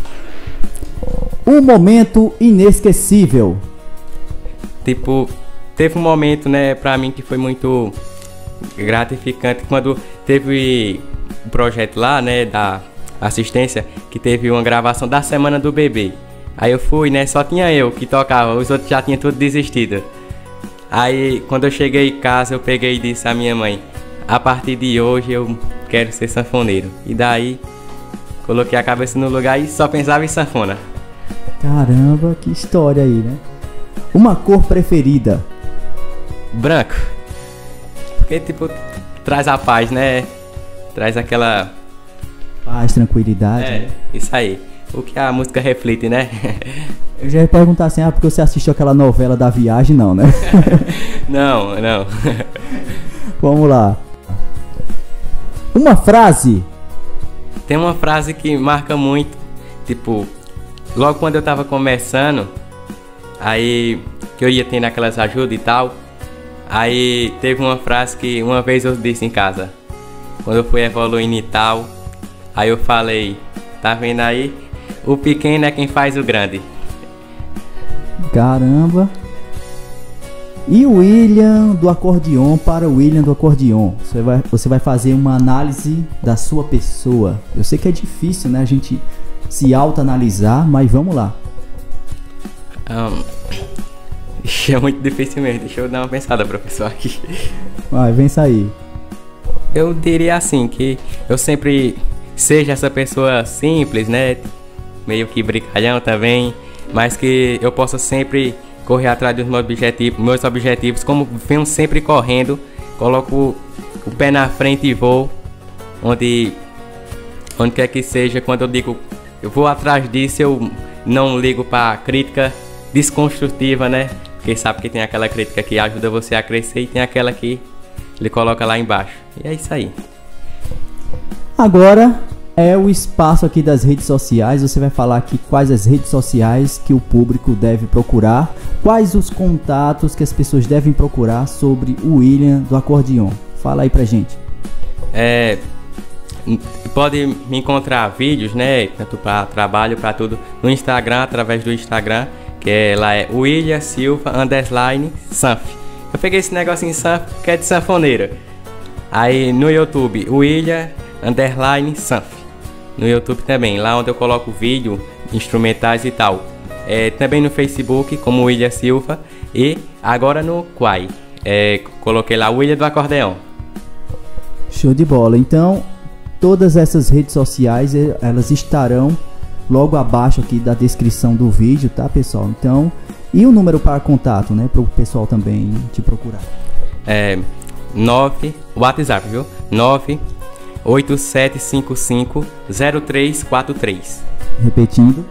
Um momento inesquecível. Tipo, teve um momento, né, pra mim que foi muito gratificante quando teve um projeto lá, né, da assistência, que teve uma gravação da Semana do Bebê. Aí eu fui, né, só tinha eu que tocava, os outros já tinham tudo desistido. Aí quando eu cheguei em casa eu peguei e disse à minha mãe: a partir de hoje eu quero ser sanfoneiro. E daí coloquei a cabeça no lugar e só pensava em sanfona. Caramba, que história aí, né? Uma cor preferida? Branco. Porque tipo, traz a paz, né? Traz aquela paz, tranquilidade. É, né? Isso aí. o que a música reflete, né? Eu já ia perguntar assim, porque você assistiu aquela novela da viagem, não, né? Não. Vamos lá. Uma frase. Tem uma frase que marca muito, tipo, logo quando eu tava começando, aí que eu ia tendo aquelas ajudas e tal, aí teve uma frase que uma vez eu disse em casa, quando eu fui evoluindo e tal, aí eu falei, tá vendo aí? O pequeno é quem faz o grande. Caramba. E o William do acordeon para o William do acordeon. Você vai fazer uma análise da sua pessoa. Eu sei que é difícil, né? A gente se autoanalisar, mas vamos lá. É muito difícil mesmo. Deixa eu dar uma pensada, professor, aqui. Vai, vem sair. Eu diria assim, que eu sempre seja essa pessoa simples, né? Meio que brincalhão também, mas que eu possa sempre correr atrás dos meus objetivos, como venho sempre correndo, coloco o pé na frente e vou, onde quer que seja. Quando eu digo eu vou atrás disso, eu não ligo para crítica desconstrutiva, né? Porque sabe que tem aquela crítica que ajuda você a crescer e tem aquela que ele coloca lá embaixo. E é isso aí. Agora é o espaço aqui das redes sociais. Você vai falar aqui quais as redes sociais que o público deve procurar, quais os contatos que as pessoas devem procurar sobre o William do acordeon. Fala aí pra gente. Pode me encontrar vídeos, né, tanto para trabalho, para tudo, no Instagram, através do Instagram, que lá é William Silva _Sanf. Eu peguei esse negocinho Sanf, que é de sanfoneira. Aí no YouTube, William _Sanf. No YouTube também, lá onde eu coloco vídeo, instrumentais e tal. Também no Facebook, como William Silva. E agora no Quai, coloquei lá William do acordeon. Show de bola. Então, todas essas redes sociais, elas estarão logo abaixo aqui da descrição do vídeo, tá, pessoal? Então, e o número para contato, né, para o pessoal também te procurar? WhatsApp, viu? 987550343. Repetindo.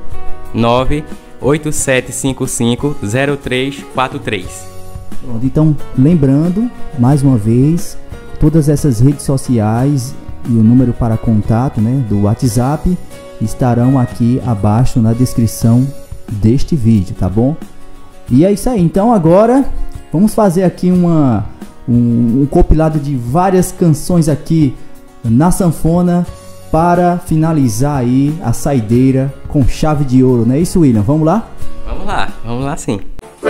987550343. Então, lembrando, mais uma vez, todas essas redes sociais e o número para contato, né, do WhatsApp estarão aqui abaixo na descrição deste vídeo, tá bom? E é isso aí. Então agora vamos fazer aqui um compilado de várias canções aqui na sanfona para finalizar aí a saideira com chave de ouro, não é isso, William? Vamos lá? Vamos lá sim.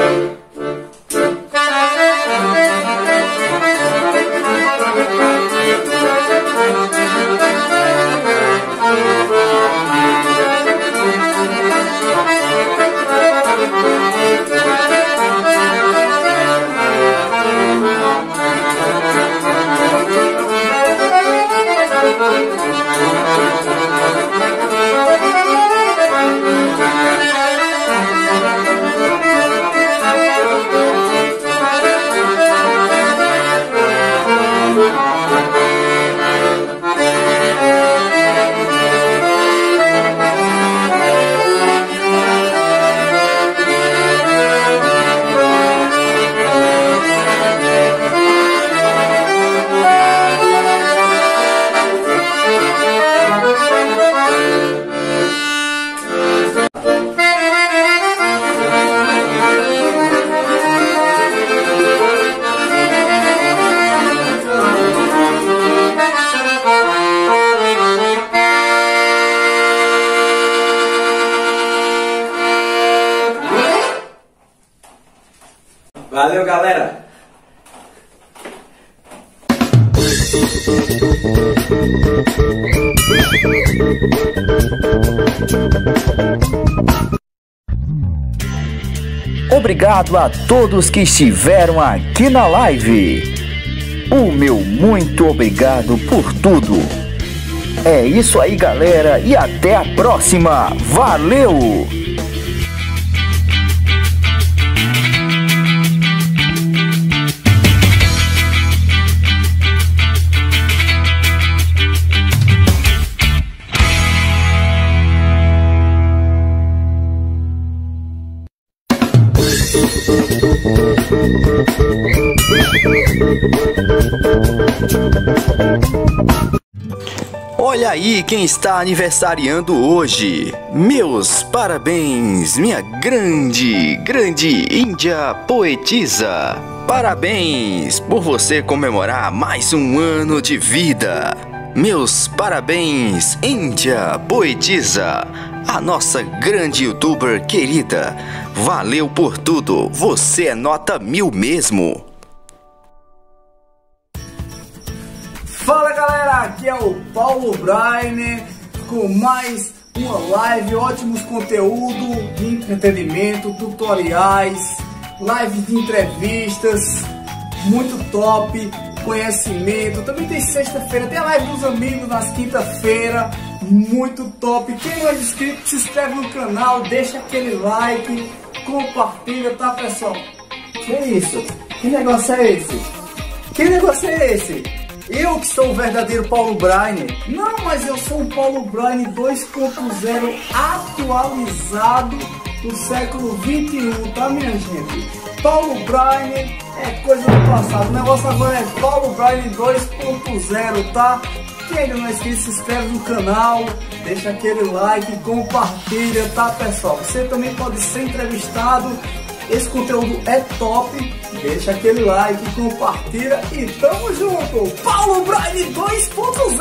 Valeu, galera! Obrigado a todos que estiveram aqui na live. O meu muito obrigado por tudo. É isso aí, galera, e até a próxima. Valeu! Olha aí quem está aniversariando hoje. Meus parabéns, minha grande Índia poetisa. Parabéns por você comemorar mais um ano de vida. Meus parabéns, Índia poetisa, a nossa grande youtuber querida. Valeu por tudo, você é nota 1000 mesmo. Fala galera, aqui é o Paulo Brainer com mais uma live, ótimos conteúdos de entretenimento, tutoriais, lives de entrevistas, muito top, conhecimento. Também tem sexta-feira, tem a live dos amigos nas quinta-feira, muito top. Quem não é inscrito, se inscreve no canal, deixa aquele like, compartilha, tá pessoal? Que isso? Que negócio é esse? Que negócio é esse? Eu que sou o verdadeiro Paulo Brainer? Não, mas eu sou o Paulo Brainer 2.0 atualizado do século 21, tá minha gente? Paulo Brainer é coisa do passado, o negócio agora é Paulo Brainer 2.0, tá? Quem ainda não é inscrito, se inscreve no canal, deixa aquele like, compartilha, tá pessoal? Você também pode ser entrevistado, esse conteúdo é top. Deixa aquele like, compartilha e tamo junto! Paulo Brainer 2.0!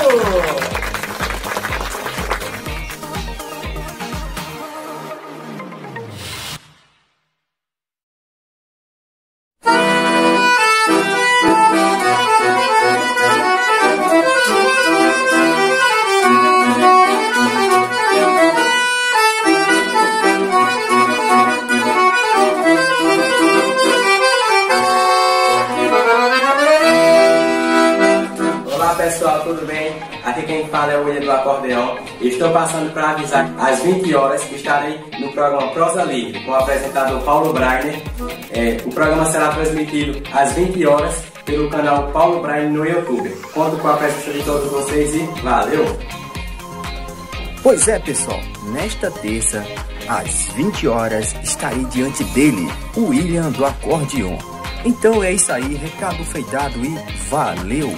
Pessoal, tudo bem? Aqui quem fala é o William do Acordeão. Estou passando para avisar às 20 horas que estarei no programa Prosa Livre com o apresentador Paulo Brainer. O programa será transmitido às 20 horas pelo canal Paulo Brainer no YouTube. Conto com a presença de todos vocês e valeu! Pois é, pessoal, nesta terça, às 20 horas, estarei diante dele, o William do Acordeão. Então é isso aí, recado feitado e valeu!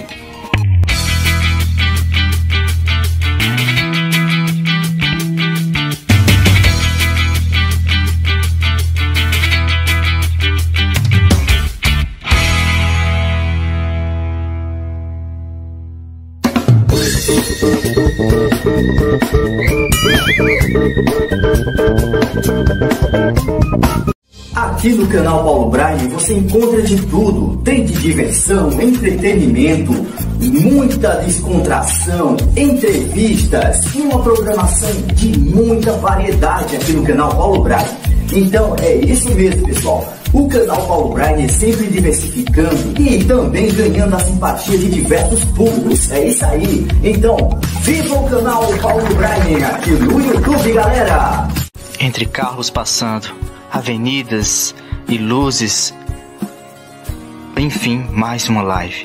Aqui no canal Paulo Brainer você encontra de tudo, tem de diversão, entretenimento, muita descontração, entrevistas e uma programação de muita variedade aqui no canal Paulo Brainer. Então é isso mesmo, pessoal. O canal Paulo Brainer sempre diversificando e também ganhando a simpatia de diversos públicos. É isso aí. Então, viva o canal Paulo Brainer aqui no YouTube, galera! Entre carros passando, avenidas e luzes, enfim, mais uma live.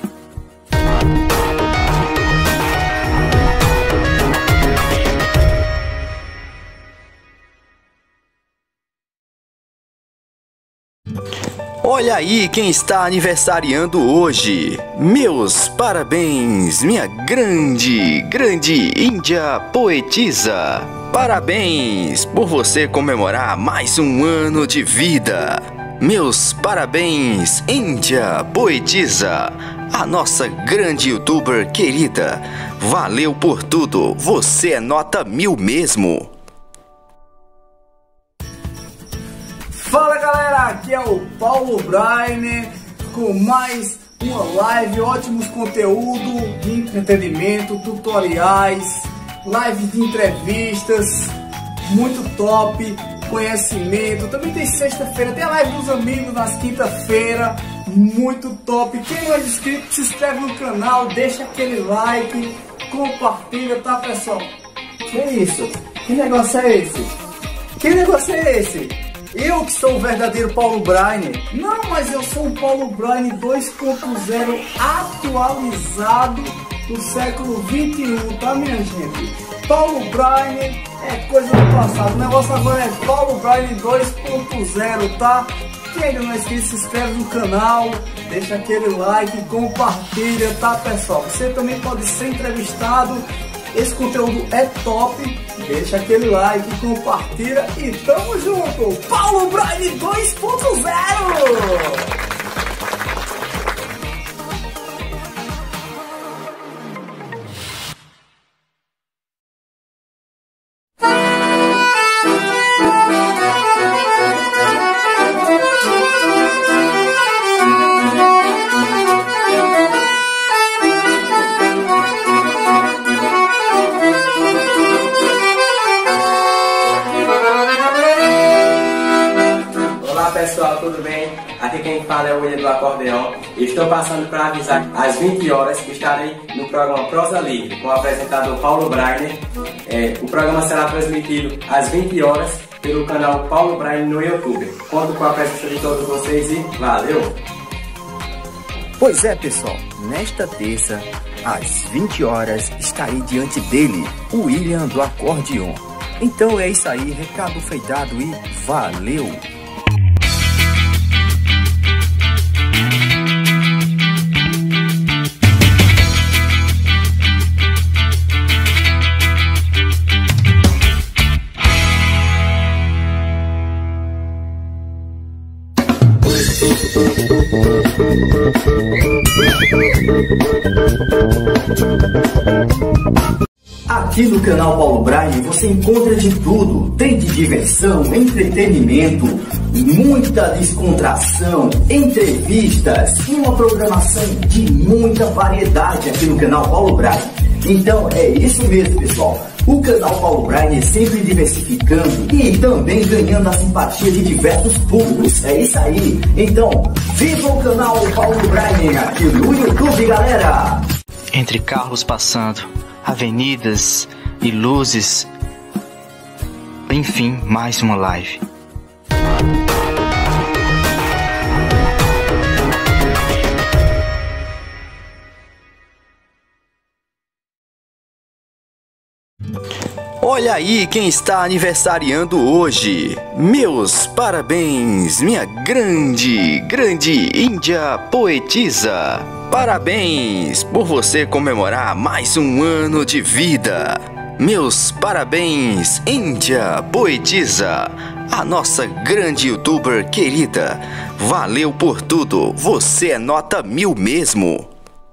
Olha aí quem está aniversariando hoje. Meus parabéns, minha grande Índia poetisa. Parabéns por você comemorar mais um ano de vida. Meus parabéns, Índia poetisa, a nossa grande youtuber querida. Valeu por tudo, você é nota 1000 mesmo. Fala galera, aqui é o Paulo Brainer com mais uma live, ótimos conteúdos de entretenimento, tutoriais, lives de entrevistas, muito top, conhecimento. Também tem sexta-feira, tem a live dos amigos nas quinta-feira, muito top. Quem não é inscrito, se inscreve no canal, deixa aquele like, compartilha, tá pessoal? Que isso? Que negócio é esse? Que negócio é esse? Eu que sou o verdadeiro Paulo Brainer? Não, mas eu sou o Paulo Brainer 2.0 atualizado do século 21, tá minha gente? Paulo Brainer é coisa do passado, o negócio agora é Paulo Brainer 2.0, tá? Quem ainda não é inscrito, se inscreve no canal, deixa aquele like, compartilha, tá pessoal? Você também pode ser entrevistado, esse conteúdo é top, deixa aquele like, compartilha e tamo junto! Paulo Braine 2.0! Olá pessoal, tudo bem? Aqui quem fala é o William do Acordeão. Estou passando para avisar às 20 horas que estarei no programa Prosa Livre com o apresentador Paulo Braine. O programa será transmitido às 20 horas pelo canal Paulo Braine no YouTube. Conto com a presença de todos vocês e valeu! Pois é, pessoal, nesta terça, às 20 horas, estarei diante dele, o William do Acordeão. Então é isso aí, recado feitado e valeu! Aqui no canal Paulo Braine você encontra de tudo, tem de diversão, entretenimento, muita descontração, entrevistas e uma programação de muita variedade aqui no canal Paulo Braine. Então é isso mesmo, pessoal. O canal Paulo Braine sempre diversificando e também ganhando a simpatia de diversos públicos. É isso aí. Então, viva o canal Paulo Braine aqui no YouTube, galera! Entre carros passando, avenidas e luzes, enfim, mais uma live. Olha aí quem está aniversariando hoje. Meus parabéns, minha grande Índia poetisa. Parabéns por você comemorar mais um ano de vida. Meus parabéns, Índia poetisa, a nossa grande youtuber querida. Valeu por tudo, você é nota 1000 mesmo.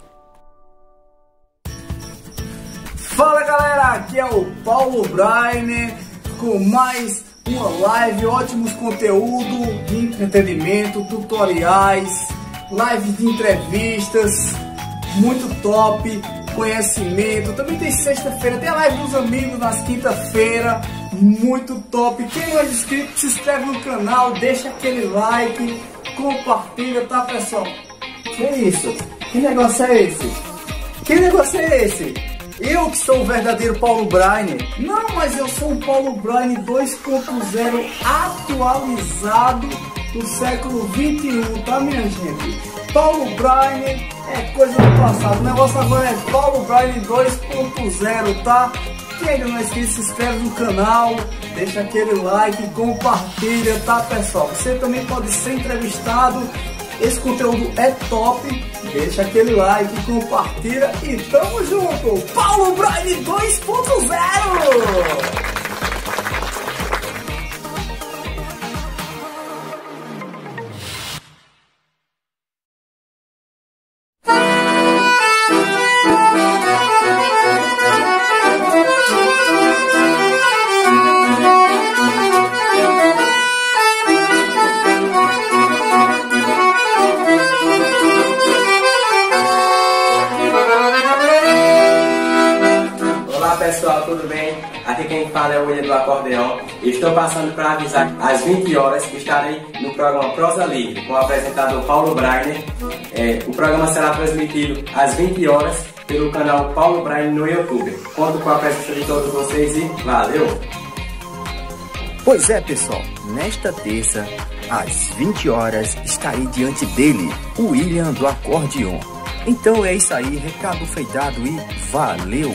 Fala galera, aqui é o Paulo Braine com mais uma live, ótimos conteúdos de entretenimento, tutoriais, lives de entrevistas, muito top, conhecimento. Também tem sexta-feira, tem a live dos amigos nas quinta-feira, muito top. Quem não é inscrito, se inscreve no canal, deixa aquele like, compartilha, tá pessoal? Que isso? Que negócio é esse? Que negócio é esse? Eu que sou o verdadeiro Paulo Braine? Não, mas eu sou um Paulo Braine 2.0 atualizado do século 21, tá minha gente? Paulo Braine é coisa do passado, o negócio agora é Paulo Braine 2.0, tá? Quem ainda não é inscrito, se inscreve no canal, deixa aquele like, compartilha, tá pessoal? Você também pode ser entrevistado, esse conteúdo é top, deixa aquele like, compartilha e tamo junto! Paulo Braine 2.0! Pessoal, tudo bem? Aqui quem fala é o William do Acordeão. Estou passando para avisar às 20 horas que estarei no programa Prosa Livre com o apresentador Paulo Braine. O programa será transmitido às 20 horas pelo canal Paulo Braine no YouTube. Conto com a presença de todos vocês e valeu! Pois é, pessoal, nesta terça, às 20 horas, estarei diante dele, o William do Acordeão. Então é isso aí, recado feitado e valeu!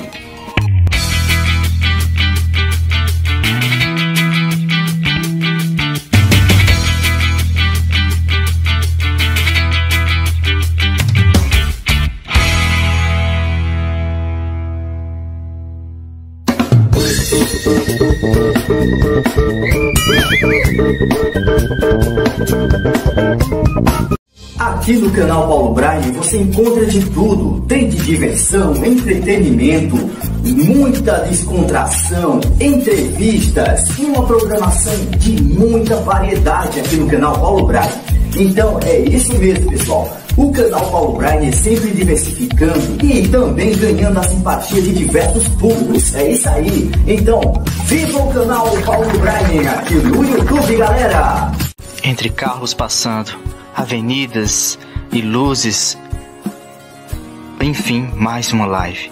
Aqui no canal Paulo Brainer você encontra de tudo. Tem de diversão, entretenimento, muita descontração, entrevistas e uma programação de muita variedade aqui no canal Paulo Brainer. Então é isso mesmo, pessoal. O canal Paulo Brainer sempre diversificando e também ganhando a simpatia de diversos públicos. É isso aí. Então, viva o canal Paulo Brainer aqui no YouTube, galera! Entre carros passando, avenidas e luzes, enfim, mais uma live.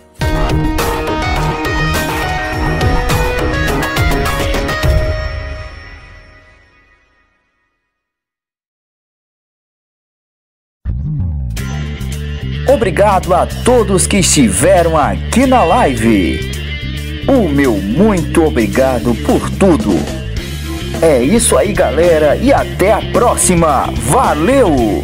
Obrigado a todos que estiveram aqui na live. O meu muito obrigado por tudo. É isso aí, galera, e até a próxima. Valeu!